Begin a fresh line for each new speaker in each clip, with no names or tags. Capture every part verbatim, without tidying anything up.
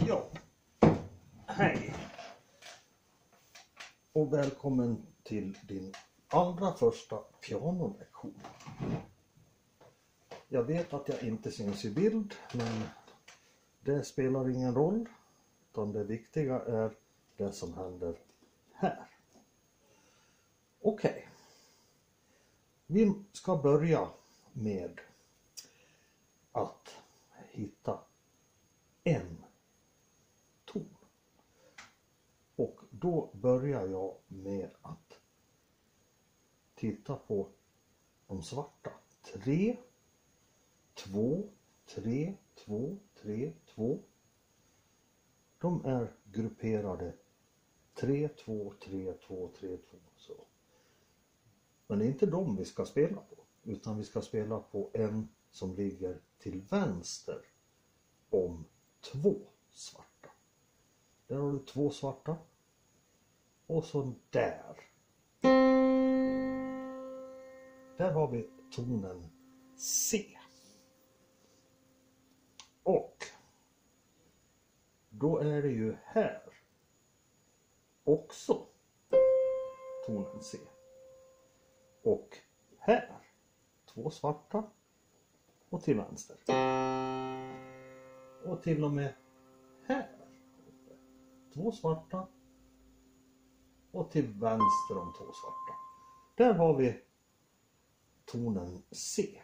Ja, hej och välkommen till din allra första pianolektion. Jag vet att jag inte syns i bild, men det spelar ingen roll, utan det viktiga är det som händer här. Okej, okay. Vi ska börja med att hitta en ton. Och då börjar jag med att titta på de svarta. tre, två, tre, två, tre, två. De är grupperade tre, två, tre, två, tre, två. Så. Men det är inte de vi ska spela på, utan vi ska spela på en som ligger till vänster om två svarta. Där har du två svarta. Och så där. Där har vi tonen C. Och då är det ju här också tonen C. Och här två svarta och till vänster. Och till och med här två svarta och till vänster om två svarta. Där har vi tonen C.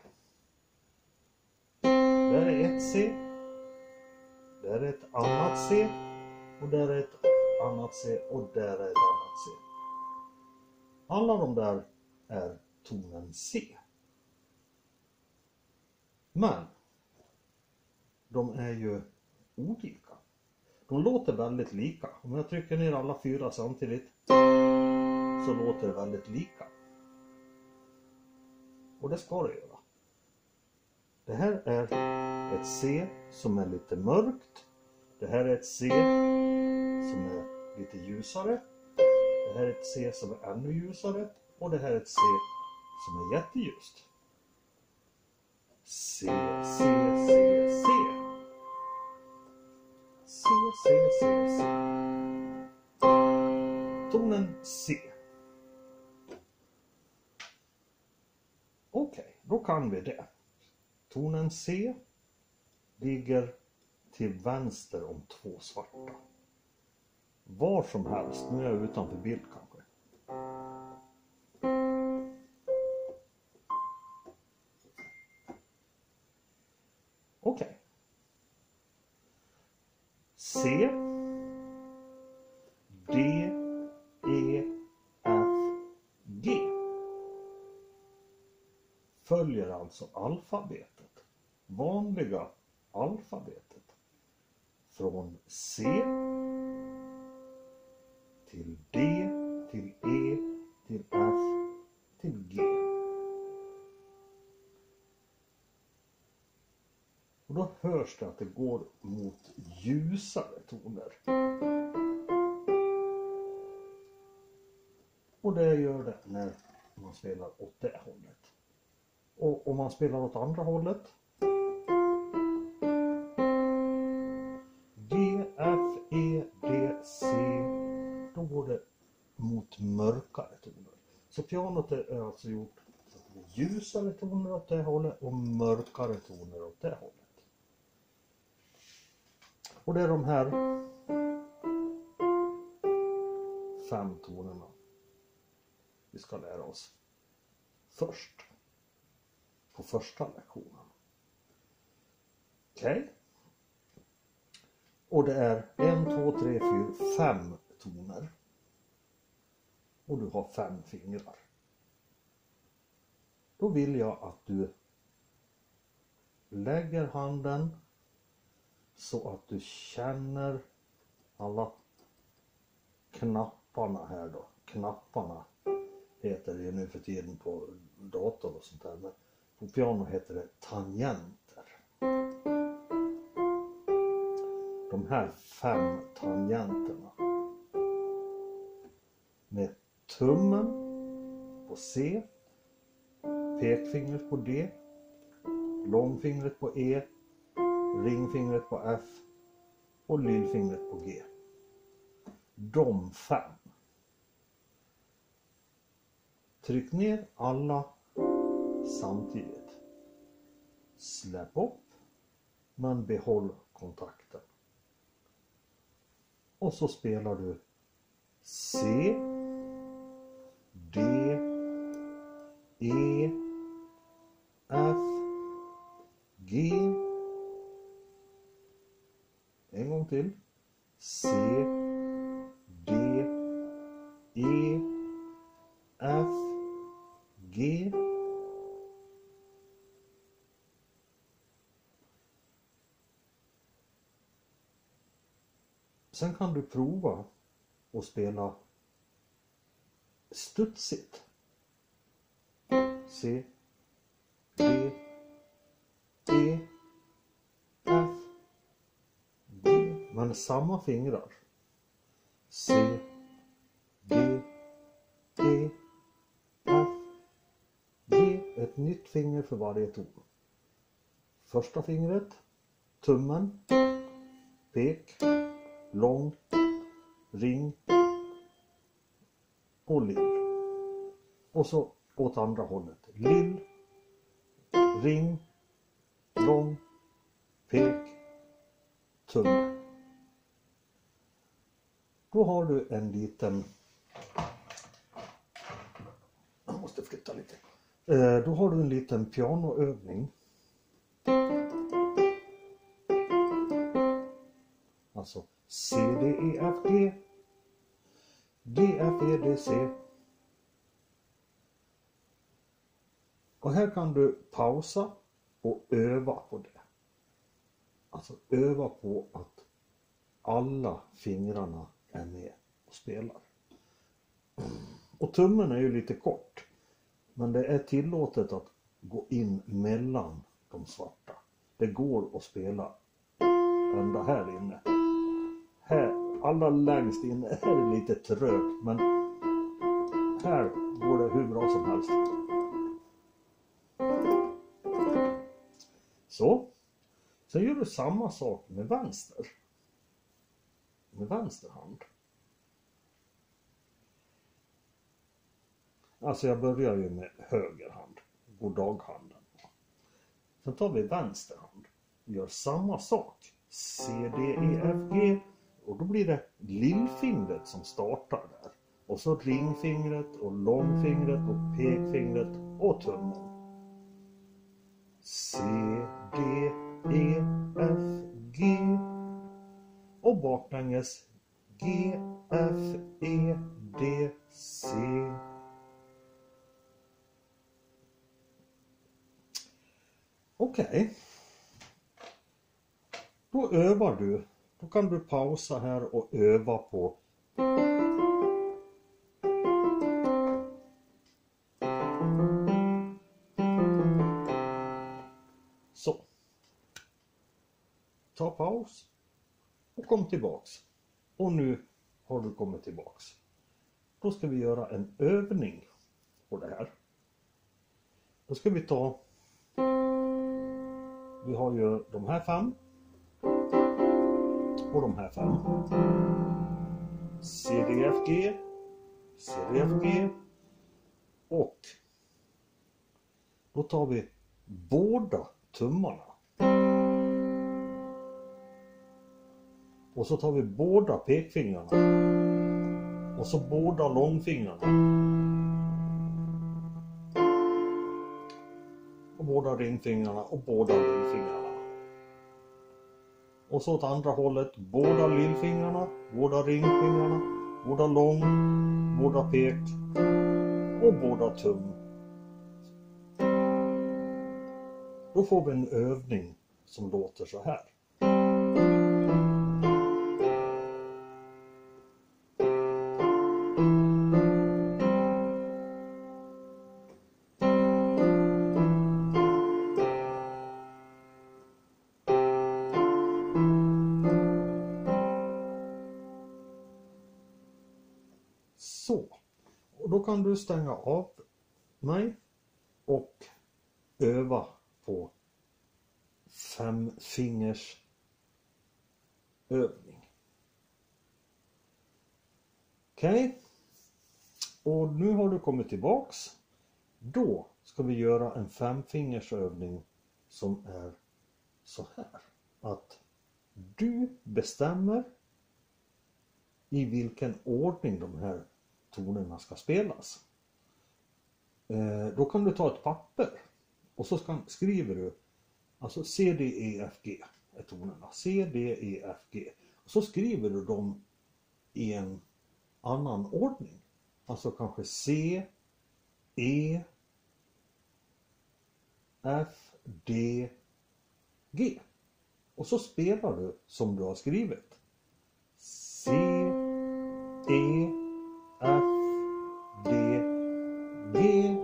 Där är ett C. Där är ett annat C. Och där är ett annat C. Och där är ett annat C. Alla de där är tonen C. Men de är ju olika. De låter väldigt lika. Om jag trycker ner alla fyra samtidigt så låter det väldigt lika. Och det ska det göra. Det här är ett C som är lite mörkt. Det här är ett C som är lite ljusare. Det här är ett C som är ännu ljusare. Och det här är ett C som är jätteljust. C, C, C, C. C, C, C, C. Tonen C. Okej, okay, då kan vi det. Tonen C ligger till vänster om två svarta. Var som helst, nu är jag utanför bild kanske. Okej. Okay. C, D, E, F, G följer alltså alfabetet, vanliga alfabetet, från C till D, till E, till F, till G. Och då hörs det att det går mot ljusare toner. Och det gör det när man spelar åt det hållet. Och om man spelar åt andra hållet. G, F, E, D, C. Då går det mot mörkare toner. Så pianot är alltså gjort så att det är ljusare toner åt det hållet och mörkare toner åt det hållet. Och det är de här fem tonerna vi ska lära oss först på första lektionen. Okej. Okay. Och det är en, två, tre, fyra, fem toner. Och du har fem fingrar. Då vill jag att du lägger handen så att du känner alla knapparna här då. Knapparna heter det nu för tiden på dator och sånt där. Men på piano heter det tangenter. De här fem tangenterna. Med tummen på C. Pekfingret på D. Långfingret på E. Ringfingret på F och lillfingret på G. De fem. Tryck ner alla samtidigt. Släpp upp, men behåll kontakten. Och så spelar du C, D, E, F, G. En gång till. C, D, E, F, G. Sen kan du prova att spela studsigt. C, D, E, F, G. Men samma fingrar. C, D, E, F, G. Ett nytt finger för varje ton. Första fingret, tummen, pek, lång, ring och lill. Och så åt andra hållet. Lill, ring, lång, pek, tumme. Då har du en liten... Jag måste flytta lite. Då har du en liten pianoövning. Alltså C, D, E, F, G, D, F, E, D, C. Och här kan du pausa och öva på det. Alltså öva på att alla fingrarna är med och spelar. Och tummen är ju lite kort. Men det är tillåtet att gå in mellan de svarta. Det går att spela ända här inne. Här, allra längst inne är det lite trögt, men här går det hur bra som helst. Så. Sen gör du samma sak med vänster. Med vänster hand. Alltså jag börjar ju med höger hand. Goddaghanden. Sen tar vi vänster hand. Gör samma sak. C, D, E, F, G. Och då blir det lillfingret som startar där. Och så ringfingret och långfingret och pekfingret och tummen. C, D, E, F, G. Och baklänges G, F, E, D, C. Okej. Okay. Då övar du. Då kan du pausa här och öva på. Så. Ta paus. Och kom tillbaks. Och nu har du kommit tillbaks. Då ska vi göra en övning på det här. Då ska vi ta. Vi har ju de här fem. Och de här fem. C, D, F, G. C, D, F, G. Och då tar vi båda tummarna. Och så tar vi båda pekfingrarna. Och så båda långfingrarna. Och båda ringfingrarna och båda lillfingrarna. Och så åt andra hållet, båda lillfingrarna, båda ringfingrarna, båda lång, båda pek och båda tum. Då får vi en övning som låter så här. Så, och då kan du stänga av mig och öva på fem fingers övning. Okej. Okay. Och nu har du kommit tillbaks. Då ska vi göra en femfingersövning som är så här. Att du bestämmer i vilken ordning de här tonerna ska spelas. Eh, då kan du ta ett papper och så ska, skriver du alltså C, D, E, F, G är tonerna. C, D, E, F, G. Och så skriver du dem i en annan ordning. Alltså kanske C, E, F, D, G. Och så spelar du som du har skrivit. C, E, F, D, G.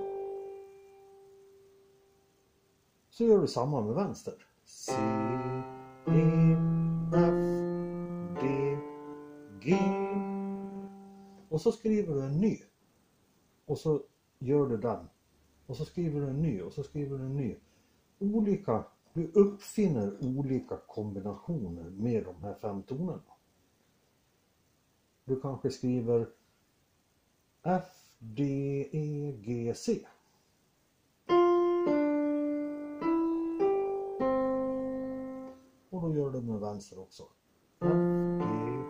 Så gör du samma med vänster. C, E, F, D, G. Och så skriver du en ny. Och så gör du den. Och så skriver du en ny. Och så skriver du en ny. Olika, du uppfinner olika kombinationer med de här fem tonerna. Du kanske skriver F, D, E, G, C. Och då gör du med vänster också. F, D.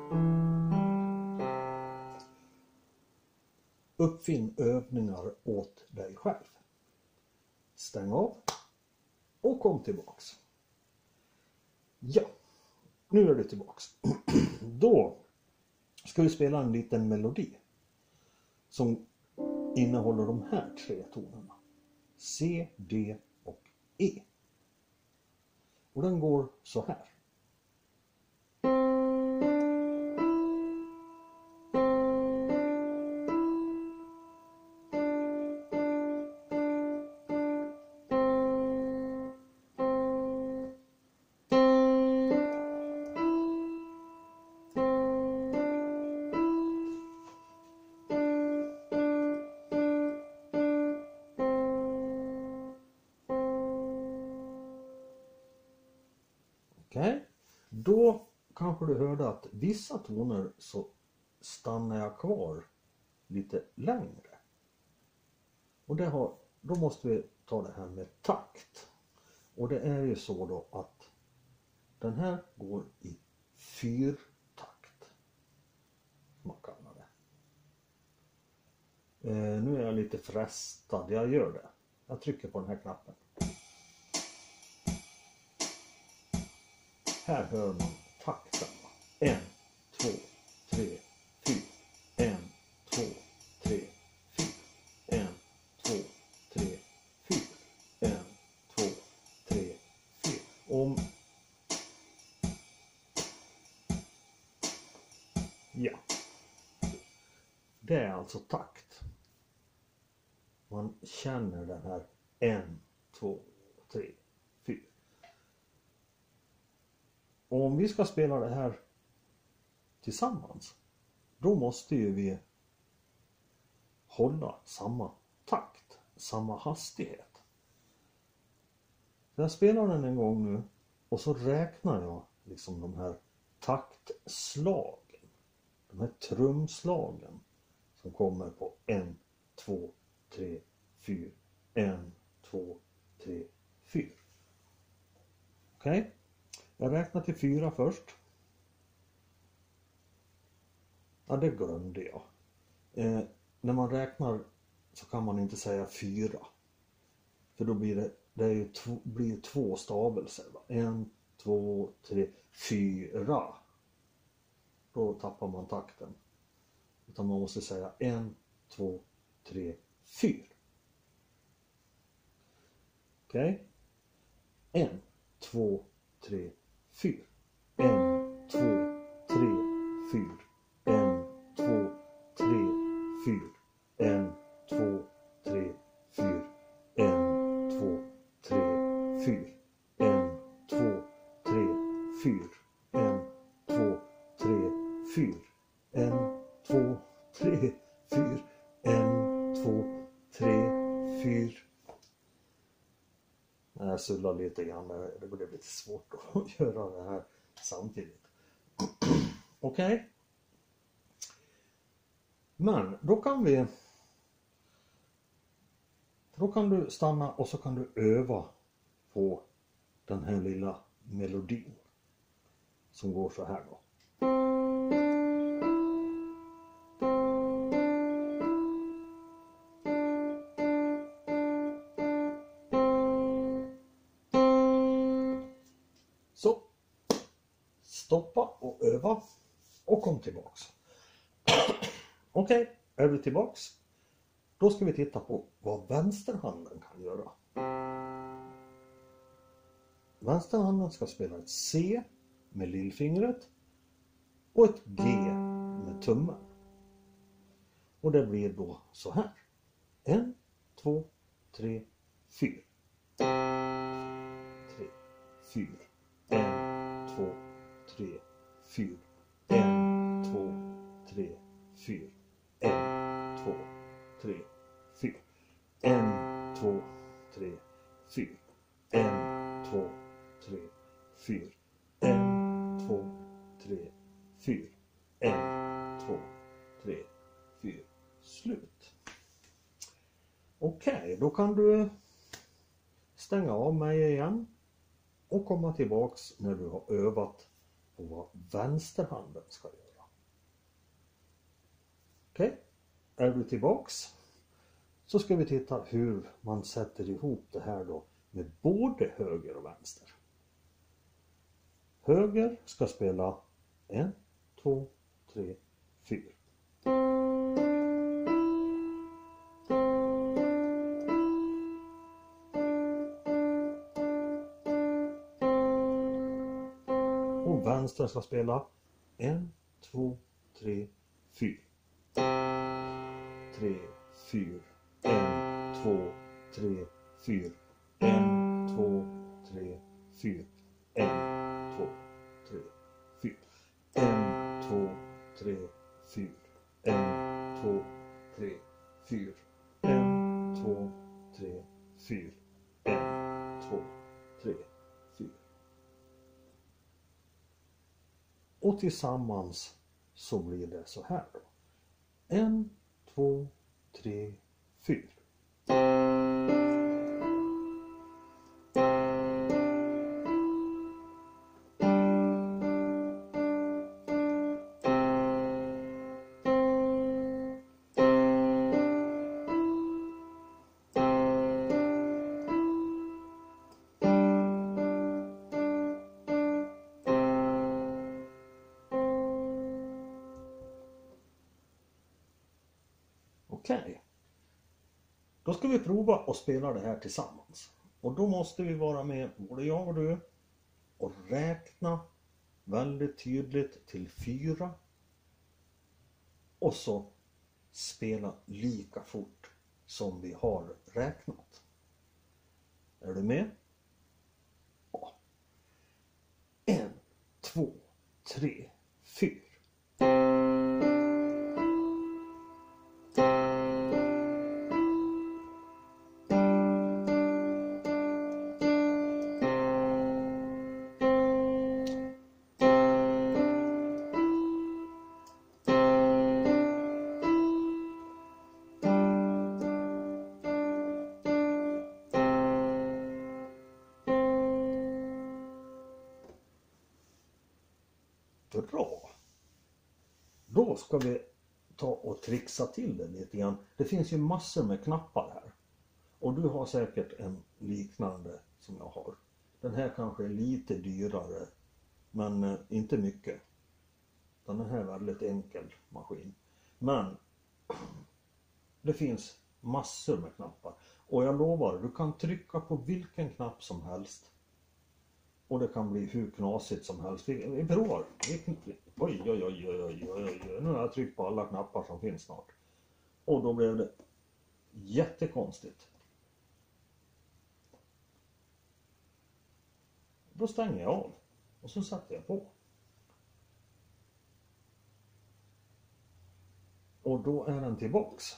Uppfinn övningar åt dig själv. Stäng av. Och kom tillbaks. Ja, nu är du tillbaks. Då ska vi spela en liten melodi som innehåller de här tre tonerna. C, D och E. Och den går så här. Okej, okay. Då kanske du hörde att vissa toner så stannar jag kvar lite längre. Och det har, då måste vi ta det här med takt. Och det är ju så då att den här går i fyrtakt. Man kallar det. Eh, nu är jag lite frestad, jag gör det. Jag trycker på den här knappen. Här hör man takten. En, två, tre, fyra. En, två, tre, fyra. En, två, tre, fyra. En, två, tre, fyra. Om... Ja. Det är alltså takt. Man känner den här en, två, tre, fyra. Och om vi ska spela det här tillsammans, då måste ju vi hålla samma takt, samma hastighet. Så jag spelar den en gång nu och så räknar jag liksom de här taktslagen, de här trumslagen som kommer på en, två, tre, fyra, en, två, tre, fyra. Okej? Okay? Jag räknar till fyra först. Ja, det glömde jag. Eh, när man räknar så kan man inte säga fyra. För då blir det, det är ju tv, blir två stavelser. Va? En, två, tre, fyra. Då tappar man takten. Utan man måste säga en, två, tre, fyra. Okej? Okay? En, två, tre, fyra. En, två, tre, fyra. En, två, tre, fyra. En, två, tre, fyra. En, två, tre, fyra. En, två, tre, fyra. En, två, tre, fyra. En, två, tre, fyra. En, två, tre, fyra. Jag sullar lite grann, det blev lite svårt att göra det här samtidigt. Okej? Okay? Men då kan vi då kan du stanna och så kan du öva på den här lilla melodin som går så här då. Så, stoppa och öva och kom tillbaks. Okej, okay, är du tillbaks? Då ska vi titta på vad vänsterhanden kan göra. Vänsterhanden ska spela ett C med lillfingret och ett G med tummen. Och det blir då så här. En, två, tre, fyra. Tre, fyra. En, två, tre, fyra. En, två, tre, fyra. En, två, tre, fyra. En, två, tre, fyra. En, två, tre, fyra. En, två, tre, fyra. En, två, tre, fyra. Slut. Okej, okay, då kan du stänga av mig igen och komma tillbaks när du har övat på vad vänsterhanden ska göra. Okej, okay. Är du tillbaks så ska vi titta hur man sätter ihop det här då med både höger och vänster. Höger ska spela en, två, tre, fyra. Och vänster ska spela en, två, tre, fyra. Tre, fyra. En, två, tre, fyra. En, två, tre, fyra. En, två, tre, fyra. En, två, tre, fyra. En, två, tre, fyra. En, två, tre, fyra. En, två, tre, fyra. Och tillsammans så blir det så här då. En, två, tre, fyra. Okej. Okay. Då ska vi prova att spela det här tillsammans. Och då måste vi vara med, både jag och du, och räkna väldigt tydligt till fyra. Och så spela lika fort som vi har räknat. Är du med? Ja. En, två, tre, fyra. Bra. Då ska vi ta och trixa till det lite grann. Det finns ju massor med knappar här. Och du har säkert en liknande som jag har. Den här kanske är lite dyrare, men inte mycket. Den här är väldigt enkel maskin. Men det finns massor med knappar. Och jag lovar, du kan trycka på vilken knapp som helst. Och det kan bli hur knasigt som helst. Vi, vi provar. Vi, oj, oj, oj, oj, oj, oj. Nu har jag tryckt på alla knappar som finns snart. Och då blev det jättekonstigt. Då stänger jag av. Och så sätter jag på. Och då är den tillbaks.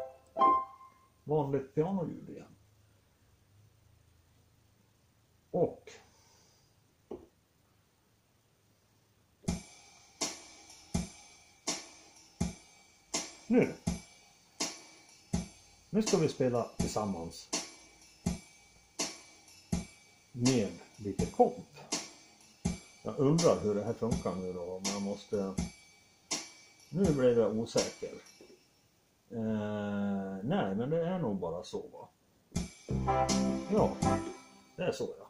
Vanligt pianoljud igen. Och Nu. Nu ska vi spela tillsammans med lite komp. Jag undrar hur det här funkar nu då, men jag måste... Nu blev jag osäker. Eh, nej, men det är nog bara så, va? Ja, det är så, ja.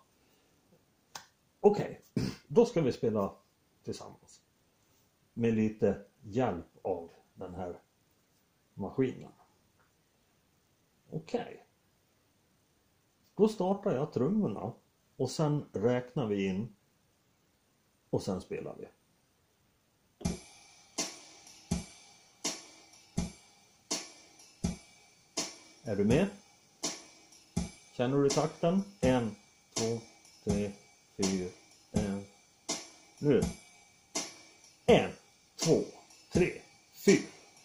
Okej, okay. Då ska vi spela tillsammans. Med lite hjälp av den här maskinen. Okej. Okay. Då startar jag trummorna och sen räknar vi in och sen spelar vi. Är du med? Känner du takten? En, två, tre, fyra, en. Nu. En, två, tre, fyra.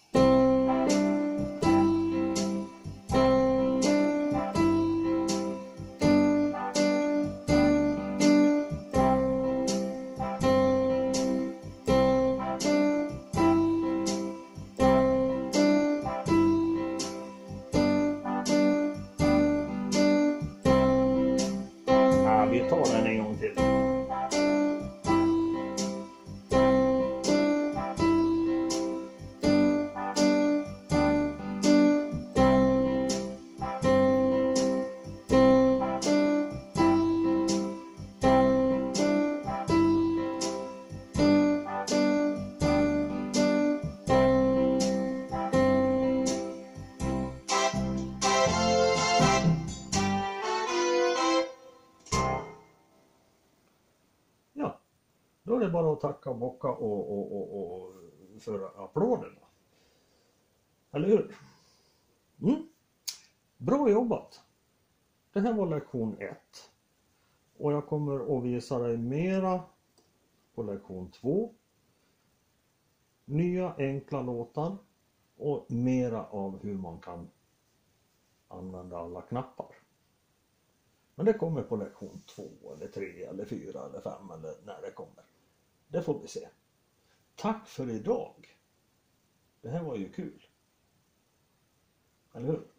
Vi tar den en gång till. Ja, då är det bara att tacka och bocka och, och, och, och för applåderna. Eller hur? Mm. Bra jobbat! Det här var lektion ett. Och jag kommer att visa dig mera på lektion två. Nya enkla låtar och mera av hur man kan använda alla knappar. Men det kommer på lektion två eller tre eller fyra eller fem eller när det kommer. Det får vi se. Tack för idag. Det här var ju kul. Eller hur?